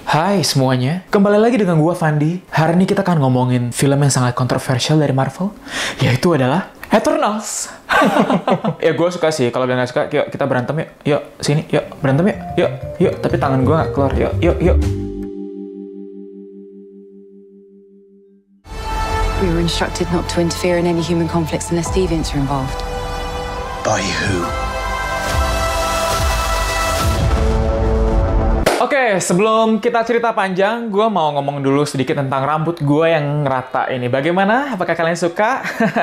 Hai semuanya, kembali lagi dengan gua Fandi. Hari ini kita akan ngomongin film yang sangat kontroversial dari Marvel, yaitu adalah Eternals. Ya gue suka sih, kalau gak suka, yuk kita berantem yuk. Yuk, sini, yuk, berantem yuk. Yuk, yuk, tapi tangan gue gak keluar. Yuk, yuk, yuk. We were instructed not to interfere in any human conflicts unless deviants are involved. By who? Oke, sebelum kita cerita panjang, gue mau ngomong dulu sedikit tentang rambut gue yang rata ini. Bagaimana? Apakah kalian suka?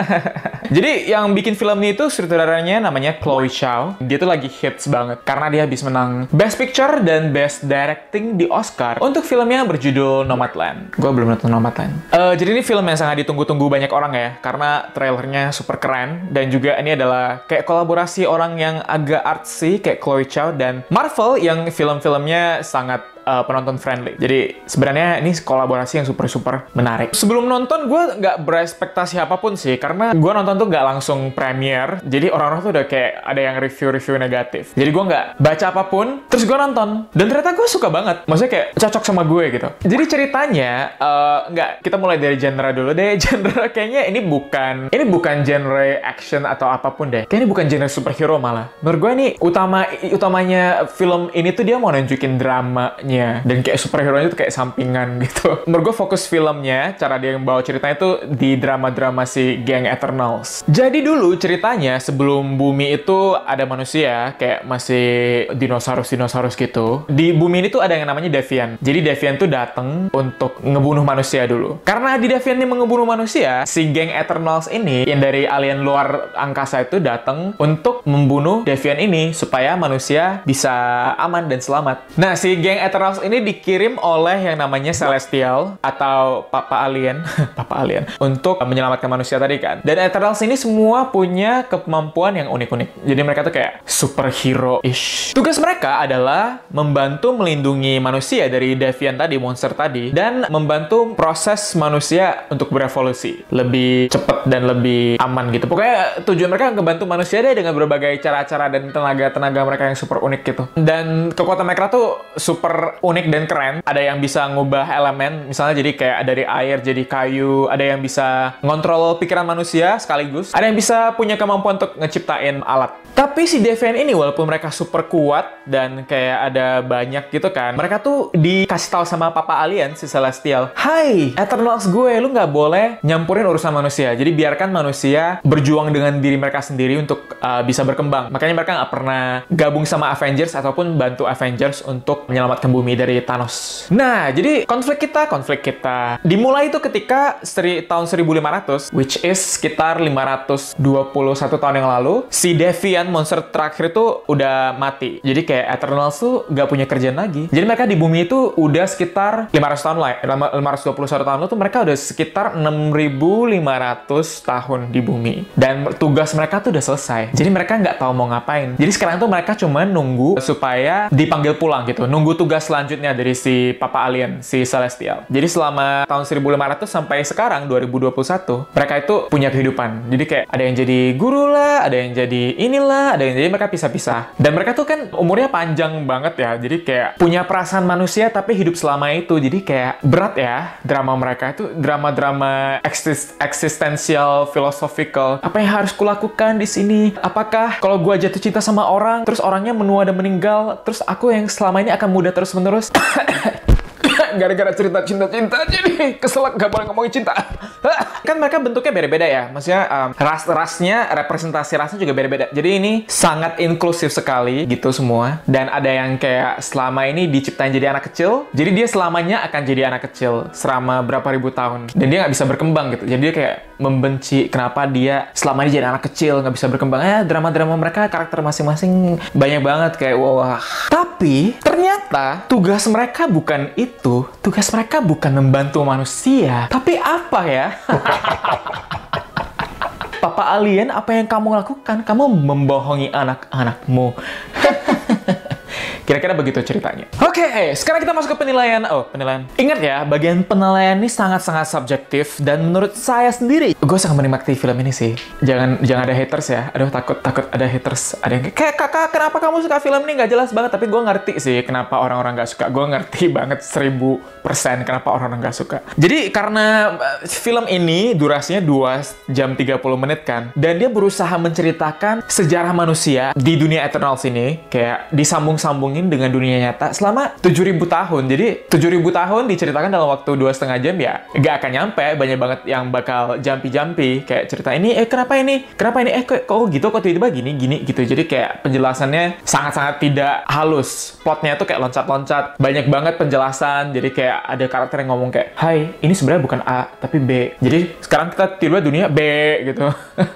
Jadi, yang bikin film ini itu sutradaranya namanya Chloe Zhao. Dia tuh lagi hits banget karena dia habis menang Best Picture dan Best Directing di Oscar untuk filmnya berjudul Nomadland. Gue belum nonton Nomadland. Jadi ini film yang sangat ditunggu-tunggu banyak orang ya, karena trailernya super keren dan juga ini adalah kayak kolaborasi orang yang agak artsy kayak Chloe Zhao dan Marvel yang film-filmnya sangat penonton friendly. Jadi sebenarnya ini kolaborasi yang super menarik. Sebelum nonton gue nggak berekspektasi apapun sih, karena gue nonton tuh nggak langsung premiere. Jadi orang-orang tuh udah kayak ada yang review negatif. Jadi gue nggak baca apapun, terus gue nonton dan ternyata gue suka banget. Maksudnya kayak cocok sama gue gitu. Jadi ceritanya kita mulai dari genre dulu deh. Genre kayaknya ini bukan genre action atau apapun deh. Kayaknya ini bukan genre superhero malah. Menurut gue ini utamanya film ini tuh dia mau nunjukin dramanya dan kayak superhero-nya itu kayak sampingan gitu. Menurut gue fokus filmnya, cara dia yang bawa ceritanya itu di drama-drama si geng Eternals. Jadi dulu ceritanya sebelum bumi itu ada manusia, kayak masih dinosaurus gitu. Di bumi ini tuh ada yang namanya Deviant. Jadi Deviant tuh datang untuk ngebunuh manusia dulu. Karena di Deviant ini mengebunuh manusia, si geng Eternals ini yang dari alien luar angkasa itu datang untuk membunuh Deviant ini supaya manusia bisa aman dan selamat. Nah, si geng Eternals ini dikirim oleh yang namanya Celestial atau Papa Alien untuk menyelamatkan manusia tadi kan. Dan Eternals ini semua punya kemampuan yang unik-unik. Jadi mereka tuh kayak superhero-ish. Tugas mereka adalah membantu melindungi manusia dari Deviant tadi, monster tadi, dan membantu proses manusia untuk berevolusi lebih cepat dan lebih aman gitu. Pokoknya tujuan mereka ngebantu manusia deh dengan berbagai cara-cara dan tenaga mereka yang super unik gitu. Dan kekuatan mereka tuh super unik dan keren. Ada yang bisa ngubah elemen, misalnya jadi kayak dari air jadi kayu, ada yang bisa ngontrol pikiran manusia sekaligus, ada yang bisa punya kemampuan untuk ngeciptain alat. Tapi si Deviant ini walaupun mereka super kuat dan kayak ada banyak gitu kan, mereka tuh dikasih tahu sama Papa Alien, si Celestial, "Hai, Eternals gue, lu nggak boleh nyampurin urusan manusia. Jadi biarkan manusia berjuang dengan diri mereka sendiri untuk bisa berkembang." Makanya mereka nggak pernah gabung sama Avengers ataupun bantu Avengers untuk menyelamatkan bumi dari Thanos. Nah, jadi konflik kita dimulai itu ketika tahun 1500, which is sekitar 521 tahun yang lalu, si Deviant monster terakhir itu udah mati. Jadi kayak Eternals tuh gak punya kerjaan lagi. Jadi mereka di bumi itu udah sekitar 500 tahun lah. 521 tahun lalu tuh mereka udah sekitar 6.500 tahun di bumi. Dan tugas mereka tuh udah selesai. Jadi mereka nggak tahu mau ngapain. Jadi sekarang tuh mereka cuma nunggu supaya dipanggil pulang gitu. Nunggu tugas selanjutnya dari si Papa Alien, si Celestial. Jadi selama tahun 1500 sampai sekarang 2021, mereka itu punya kehidupan. Jadi kayak ada yang jadi guru lah, ada yang jadi inilah, ada yang jadi mereka pisah-pisah. Dan mereka tuh kan umurnya panjang banget ya. Jadi kayak punya perasaan manusia tapi hidup selama itu. Jadi kayak berat ya drama mereka itu, drama-drama eksistensial, philosophical. Apa yang harus kulakukan di sini? Apakah kalau gua jatuh cinta sama orang, terus orangnya menua dan meninggal, terus aku yang selama ini akan muda terus-menerus? Gara-gara cerita cinta-cinta jadi keselak gak boleh ngomongin cinta. Kan mereka bentuknya beda-beda ya. Maksudnya ras-rasnya, representasi rasnya juga beda-beda. Jadi ini sangat inklusif sekali gitu semua. Dan ada yang kayak selama ini diciptain jadi anak kecil. Jadi dia selamanya akan jadi anak kecil selama berapa ribu tahun. Dan dia nggak bisa berkembang gitu. Jadi dia kayak membenci kenapa dia selama ini jadi anak kecil, nggak bisa berkembang. Drama-drama mereka, karakter masing-masing banyak banget kayak wah. Tapi ternyata tugas mereka bukan itu. Tugas mereka bukan membantu manusia, tapi apa ya? Papa Alien, apa yang kamu lakukan? Kamu membohongi anak-anakmu. Kira-kira begitu ceritanya. Oke, sekarang kita masuk ke penilaian. Penilaian. Ingat ya, bagian penilaian ini sangat-sangat subjektif dan menurut saya sendiri, gue sangat menikmati film ini sih. Jangan ada haters ya. Aduh, takut ada haters. Ada yang kayak, kakak, kenapa kamu suka film ini? Nggak jelas banget. Tapi gue ngerti sih kenapa orang-orang nggak suka. Gue ngerti banget 1000% kenapa orang-orang nggak suka. Jadi karena film ini durasinya 2 jam 30 menit kan, dan dia berusaha menceritakan sejarah manusia di dunia Eternals ini, kayak disambung-sambungin dengan dunia nyata selama 7.000 tahun. Jadi 7.000 tahun diceritakan dalam waktu 2,5 jam ya, nggak akan nyampe. Banyak banget yang bakal jumpy kayak cerita ini, kenapa ini, kok gitu, kok tiba-tiba gini gitu. Jadi kayak penjelasannya sangat-sangat tidak halus. Plotnya tuh kayak loncat-loncat, banyak banget penjelasan. Jadi kayak ada karakter yang ngomong kayak, hai, ini sebenarnya bukan A tapi B. Jadi sekarang kita tiba dunia B gitu.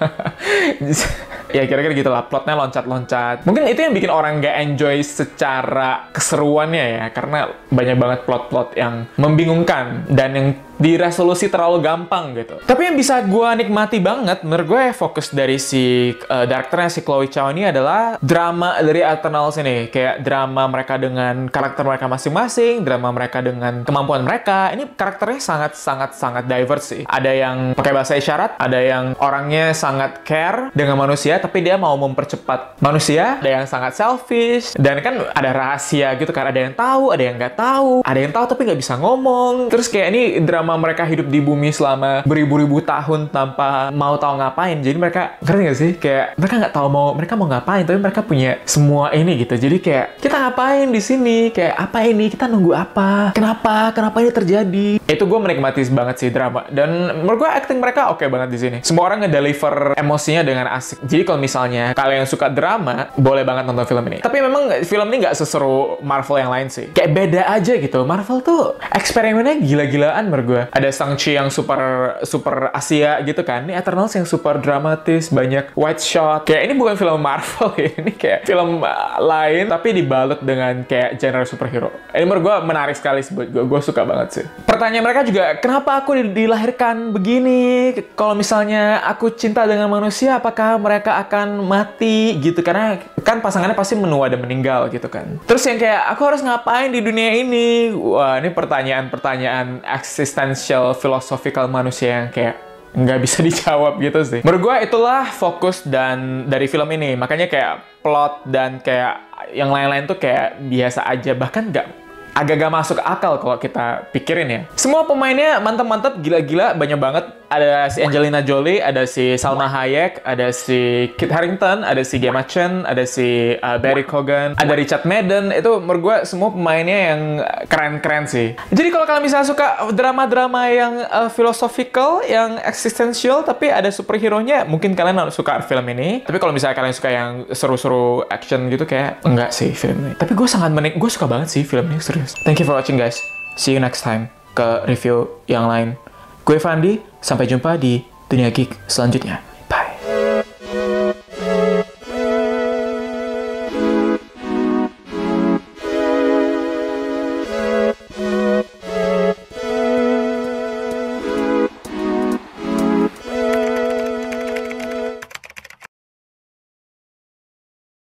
Ya kira-kira gitu lah, plotnya loncat-loncat. Mungkin itu yang bikin orang nggak enjoy secara keseruannya ya, karena banyak banget plot-plot yang membingungkan dan yang diresolusi terlalu gampang gitu. Tapi yang bisa gue nikmati banget, menurut gue fokus dari si directornya, si Chloe Zhao ini adalah drama dari Eternals ini. Kayak drama mereka dengan karakter mereka masing-masing, drama mereka dengan kemampuan mereka. Ini karakternya sangat diverse sih. Ada yang pakai bahasa isyarat, ada yang orangnya sangat care dengan manusia, tapi dia mau mempercepat manusia. Ada yang sangat selfish, dan kan ada rahasia gitu kan. Ada yang tahu, ada yang nggak tahu. Ada yang tahu tapi nggak bisa ngomong. Terus kayak ini drama mereka hidup di bumi selama beribu-ribu tahun tanpa mau tahu ngapain. Jadi mereka, ngerti nggak sih? Kayak mereka nggak tahu mereka mau ngapain, tapi mereka punya semua ini gitu. Jadi kayak, kita ngapain di sini? Kayak apa ini? Kita nunggu apa? Kenapa ini terjadi? Itu gue menikmati banget sih drama. Dan menurut gue acting mereka oke banget di sini. Semua orang ngedeliver emosinya dengan asik. Jadi kalau misalnya kalian suka drama, boleh banget nonton film ini. Tapi memang film ini nggak seseru Marvel yang lain sih. Kayak beda aja gitu. Marvel tuh eksperimennya gila-gilaan menurut gue. Ada Shang-Chi yang super Asia gitu kan. Ini Eternals yang super dramatis, banyak wide shot. Kayak ini bukan film Marvel ya. Ini kayak film lain tapi dibalut dengan kayak genre superhero. Ini menurut gue menarik sekali sih buat gue. Gue suka banget sih. Pertanyaan mereka juga, kenapa aku dilahirkan begini? Kalau misalnya aku cinta dengan manusia, apakah mereka akan mati gitu? Karena kan pasangannya pasti menua dan meninggal gitu kan. Terus yang kayak, aku harus ngapain di dunia ini? Wah, ini pertanyaan existential philosophical manusia yang kayak nggak bisa dijawab gitu sih. Menurut gue itulah fokus dari film ini. Makanya kayak plot dan kayak yang lain-lain tuh kayak biasa aja. Bahkan agak-agak masuk akal kalau kita pikirin ya. Semua pemainnya mantap-mantap, gila-gila, banyak banget. Ada si Angelina Jolie, ada si Salma Hayek, ada si Kit Harington, ada si Gemma Chan, ada si Barry Keoghan, ada Richard Madden. Itu menurut gue semua pemainnya yang keren-keren sih. Jadi kalau kalian bisa suka drama-drama yang philosophical, yang existential, tapi ada superhero-nya, mungkin kalian suka film ini. Tapi kalau misalnya kalian suka yang seru-seru action gitu, kayak enggak sih film ini. Tapi gue gue suka banget sih film ini, serius. Thank you for watching guys. See you next time ke review yang lain. Gue Fandi, sampai jumpa di Dunia Geek selanjutnya.